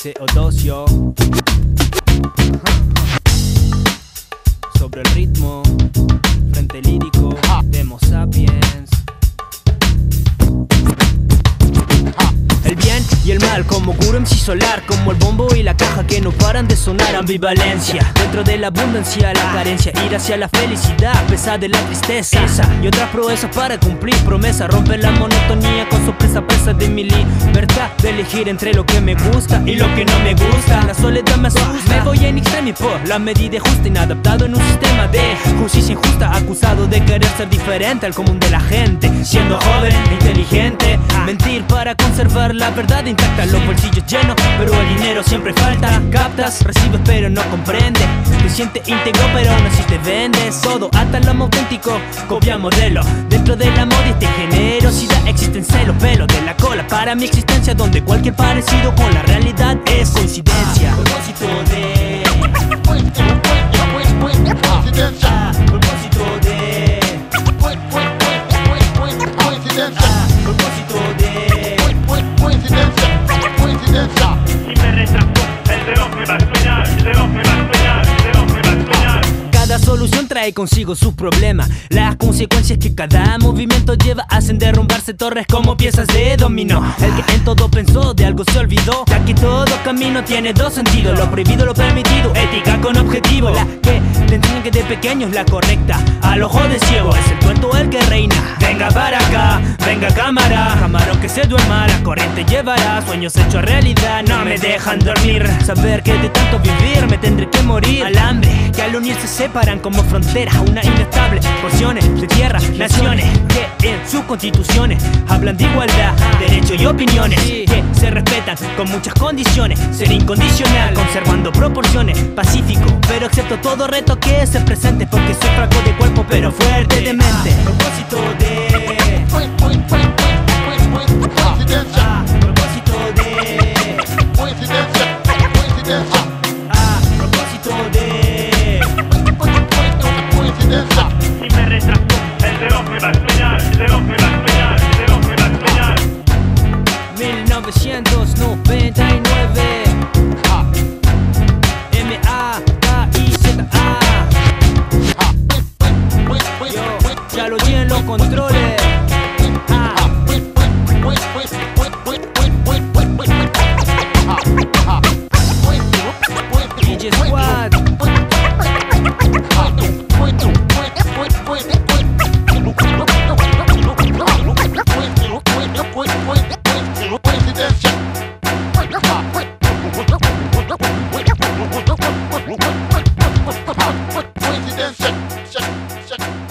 Teodosio. Sobre el ritmo, frente lírico, Demo Sapiens. El bien y el mal como Guru MC Solar, como el bombo y la caja que no paran de sonar. Ambivalencia, dentro de la abundancia, la carencia, ir hacia la felicidad, a pesar de la tristeza. Esa y otras proezas para cumplir promesa, romper la monotonía con sorpresa, presa de mi libertad de elegir entre lo que me gusta y lo que no me gusta. La soledad me asusta, me voy en extremo por la medida justa, inadaptado en un sistema de justicia injusta, acusado de querer ser diferente al común de la gente, siendo joven e inteligente, mentir para conservar la verdad intacta, los bolsillos llenos, pero el dinero siempre falta. Captas, recibes pero no comprendes, te sientes íntegro pero no si te vendes. Todo hasta lo auténtico, copia modelo. Dentro de la moda y generosidad existen celos, pelos de la cola para mi existencia, donde cualquier parecido con la realidad es coincidencia. Propósito de propósito de Y me retractó, el reloj me va a soñar, el reloj me va a soñar, el reloj me va a soñar. Cada solución trae consigo sus problemas, las consecuencias que cada movimiento lleva hacen derrumbarse torres como piezas de dominó. El que en todo pensó de algo se olvidó, ya que todo camino tiene dos sentidos, lo prohibido, lo permitido, ética con objetivo. La que te enseñan que de pequeño es la correcta, al ojo de ciego es el cuento el que reina. Venga para acá, venga cámara, camarón que se duerma, la corriente llevará sueños hechos realidad, no me dejan dormir. Saber que de tanto vivir me tendré que morir al hambre, que al unirse separan como fronteras, una inestable porciones de tierra, naciones que en sus constituciones hablan de igualdad, derechos y opiniones que se respetan con muchas condiciones, ser incondicional, conservando proporciones, pacífico, pero acepto todo reto que se presente, porque soy flaco de cuerpo pero fuerte de mente. Propósito de propósito de Y me retractó, el reloj me va a soñar, el reloj me va a soñar, el reloj me va a soñar. 1999 M-A-K-I-Z-A. Yo, ya lo tienen los controles. DJ Squad. Coincidence.